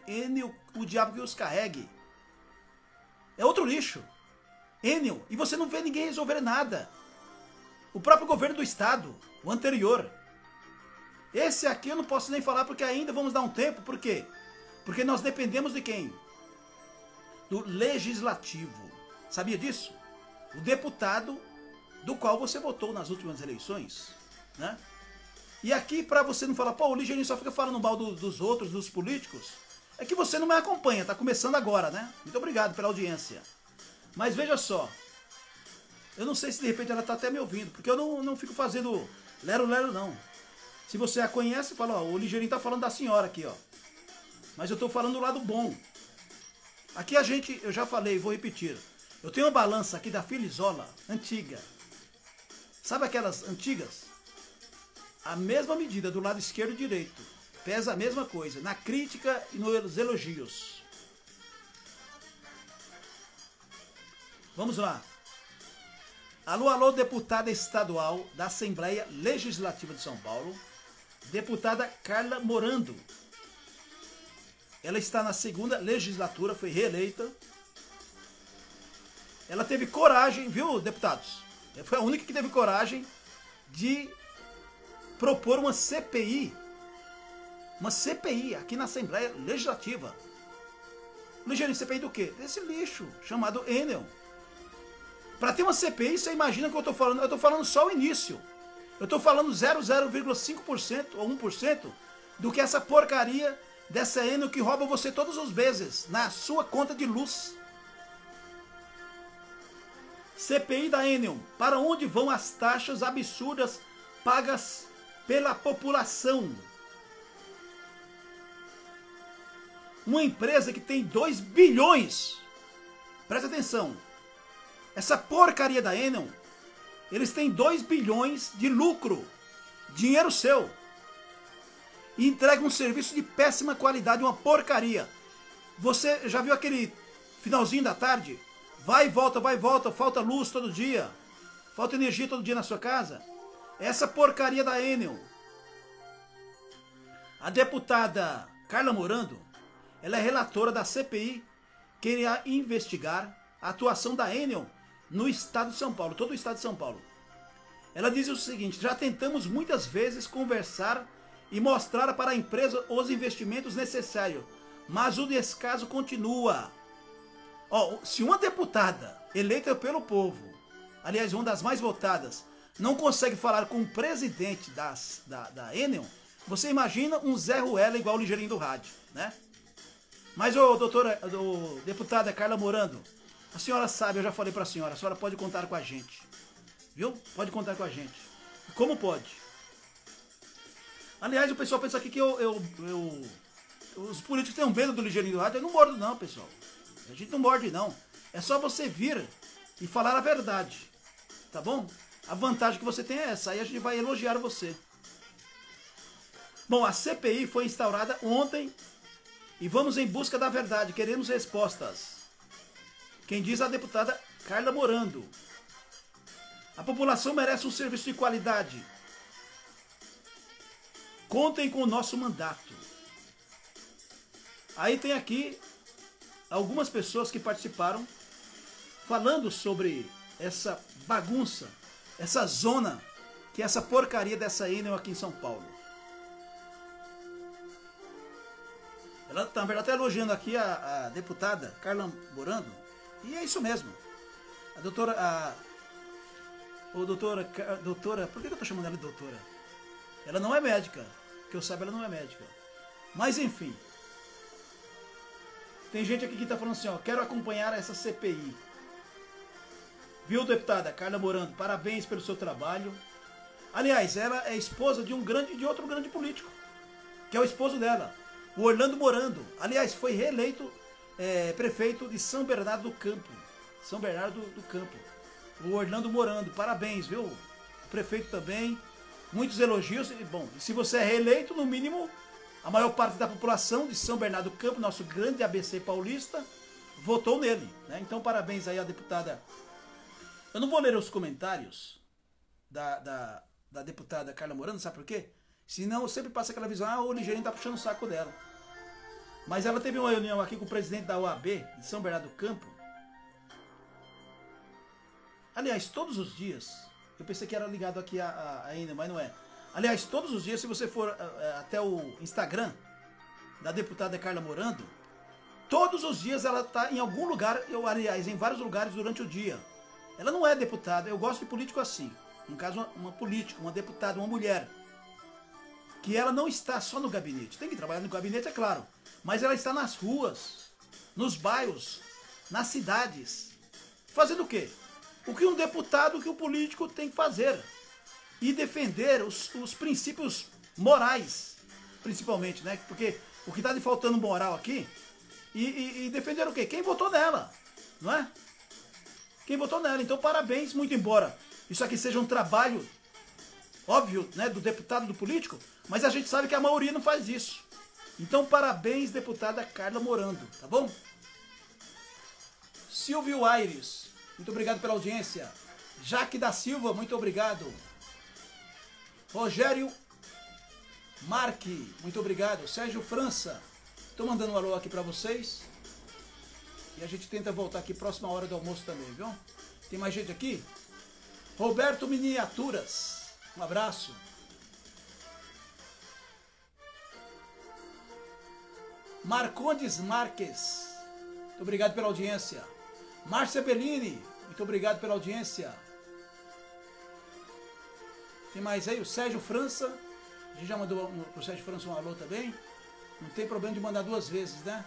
Enel, o diabo que os carregue. É outro lixo. Enel. E você não vê ninguém resolver nada. O próprio governo do estado, o anterior. Esse aqui eu não posso nem falar porque ainda vamos dar um tempo. Por quê? Porque nós dependemos de quem? Do legislativo. Sabia disso? O deputado do qual você votou nas últimas eleições, né? E aqui, para você não falar, pô, o Ligeirinho só fica falando mal dos outros, dos políticos, é que você não me acompanha, tá começando agora, né? Muito obrigado pela audiência. Mas veja só, eu não sei se de repente ela tá até me ouvindo, porque eu não fico fazendo lero-lero, não. Se você a conhece, fala, ó, o Ligeirinho tá falando da senhora aqui, ó. Mas eu tô falando do lado bom. Aqui a gente, eu já falei, vou repetir. Eu tenho uma balança aqui da Filizola, antiga. Sabe aquelas antigas? A mesma medida do lado esquerdo e direito. Pesa a mesma coisa, na crítica e nos elogios. Vamos lá. Alô, alô, deputada estadual da Assembleia Legislativa de São Paulo, deputada Carla Morando. Ela está na segunda legislatura, foi reeleita. Ela teve coragem, viu, deputados? Ela foi a única que teve coragem de propor uma CPI. Uma CPI aqui na Assembleia Legislativa. Ligeirinho, CPI do quê? Desse lixo chamado Enel. Para ter uma CPI, você imagina que eu estou falando? Eu estou falando só o início. Eu estou falando 0,5% ou 1% do que essa porcaria dessa Enel que rouba você todos os meses na sua conta de luz. CPI da Enel. Para onde vão as taxas absurdas pagas pela população? Uma empresa que tem 2 bilhões. Presta atenção. Essa porcaria da Enel, eles têm 2 bilhões de lucro. Dinheiro seu. E entregam um serviço de péssima qualidade, uma porcaria. Você já viu aquele finalzinho da tarde? Vai e volta, falta luz todo dia. Falta energia todo dia na sua casa. Essa porcaria da Enel. A deputada Carla Morando, ela é relatora da CPI que irá investigar a atuação da Enel no estado de São Paulo, todo o estado de São Paulo. Ela diz o seguinte: já tentamos muitas vezes conversar e mostrar para a empresa os investimentos necessários, mas o descaso continua. Ó, se uma deputada eleita pelo povo, aliás, uma das mais votadas, não consegue falar com o presidente da Enel, você imagina um Zé Ruela igual o Ligeirinho do rádio, né? Mas, deputada Carla Morando, a senhora sabe, eu já falei para a senhora pode contar com a gente, viu? Pode contar com a gente. Como pode? Aliás, o pessoal pensa aqui que os políticos têm um medo do Ligeirinho do rádio. Eu não mordo não, pessoal. A gente não morde não. É só você vir e falar a verdade, tá bom? A vantagem que você tem é essa, aí a gente vai elogiar você. Bom, a CPI foi instaurada ontem e vamos em busca da verdade, queremos respostas. Quem diz a deputada Carla Morando. A população merece um serviço de qualidade. Contem com o nosso mandato. Aí tem aqui algumas pessoas que participaram falando sobre essa bagunça, essa zona, que é essa porcaria dessa Enel aqui em São Paulo. Ela tá, na verdade, está elogiando aqui a deputada Carla Morando, e é isso mesmo. A doutora, doutora, por que eu estou chamando ela de doutora? Ela não é médica, que eu saiba, ela não é médica. Mas enfim, tem gente aqui que está falando assim, ó, quero acompanhar essa CPI. Viu, deputada Carla Morando? Parabéns pelo seu trabalho. Aliás, ela é esposa de outro grande político, que é o esposo dela, o Orlando Morando. Aliás, foi reeleito prefeito de São Bernardo do Campo. São Bernardo do Campo. O Orlando Morando. Parabéns, viu? O prefeito também. Muitos elogios. E, bom, se você é reeleito, no mínimo, a maior parte da população de São Bernardo do Campo, nosso grande ABC paulista, votou nele, né? Então, parabéns aí à deputada. Eu não vou ler os comentários da deputada Carla Morando, sabe por quê? Senão sempre passa aquela visão, o Ligeirinho tá puxando o saco dela. Mas ela teve uma reunião aqui com o presidente da OAB de São Bernardo do Campo. Aliás, todos os dias, eu pensei que era ligado aqui ainda, mas não é. Aliás, todos os dias, se você for até o Instagram da deputada Carla Morando, todos os dias ela está em algum lugar, aliás, em vários lugares durante o dia. Ela não é deputada, eu gosto de político assim. No caso, uma política, uma deputada, uma mulher. Que ela não está só no gabinete. Tem que trabalhar no gabinete, é claro. Mas ela está nas ruas, nos bairros, nas cidades. Fazendo o quê? O que um deputado, o que um político tem que fazer. E defender os princípios morais, principalmente, né? Porque o que está lhe faltando moral aqui, e defender o quê? Quem votou nela, não é? Quem votou nela. Então, parabéns, muito embora isso aqui seja um trabalho óbvio, né, do deputado, do político, mas a gente sabe que a maioria não faz isso. Então, parabéns, deputada Carla Morando, tá bom? Silvio Aires, muito obrigado pela audiência. Jaque da Silva, muito obrigado. Rogério Marque, muito obrigado. Sérgio França, estou mandando um alô aqui para vocês. E a gente tenta voltar aqui próxima hora do almoço também, viu? Tem mais gente aqui? Roberto Miniaturas, um abraço. Marcondes Marques, muito obrigado pela audiência. Márcia Bellini, muito obrigado pela audiência. Tem mais aí? O Sérgio França, a gente já mandou pro Sérgio França um alô também. Não tem problema de mandar duas vezes, né?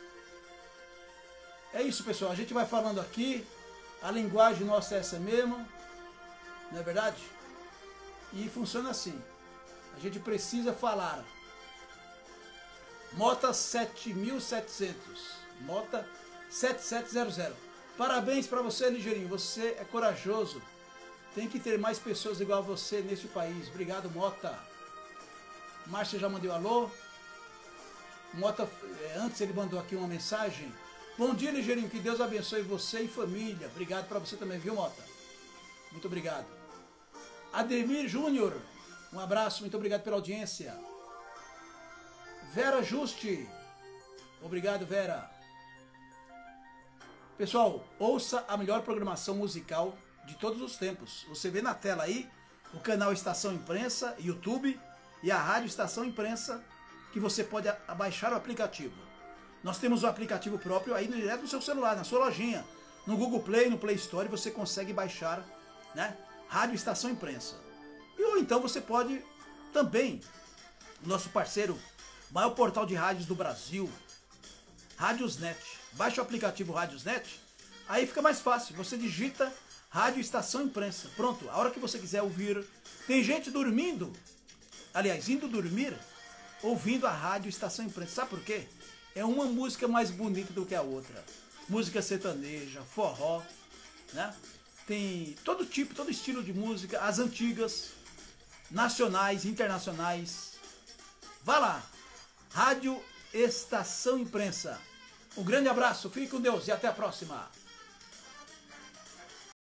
É isso, pessoal. A gente vai falando aqui. A linguagem nossa é essa mesmo. Não é verdade? E funciona assim. A gente precisa falar. Mota 7700. Mota 7700. Parabéns para você, Ligeirinho. Você é corajoso. Tem que ter mais pessoas igual a você neste país. Obrigado, Mota. Márcia já mandou alô. Mota, antes ele mandou aqui uma mensagem. Bom dia, Ligeirinho, que Deus abençoe você e família. Obrigado para você também, viu, Mota? Muito obrigado. Ademir Júnior, um abraço, muito obrigado pela audiência. Vera Juste, obrigado, Vera. Pessoal, ouça a melhor programação musical de todos os tempos. Você vê na tela aí o canal Estação Imprensa, YouTube, e a Rádio Estação Imprensa, que você pode baixar o aplicativo. Nós temos um aplicativo próprio aí direto no seu celular, na sua lojinha. No Google Play, no Play Store, você consegue baixar, né, Rádio Estação Imprensa. Ou então você pode também, nosso parceiro, maior portal de rádios do Brasil, Rádiosnet. Baixa o aplicativo Rádiosnet, aí fica mais fácil. Você digita Rádio Estação Imprensa. Pronto, a hora que você quiser ouvir. Tem gente dormindo, aliás, indo dormir, ouvindo a Rádio Estação Imprensa. Sabe por quê? É uma música mais bonita do que a outra. Música sertaneja, forró, né? Tem todo tipo, todo estilo de música, as antigas, nacionais, internacionais. Vá lá, Rádio Estação Imprensa. Um grande abraço, fique com Deus e até a próxima.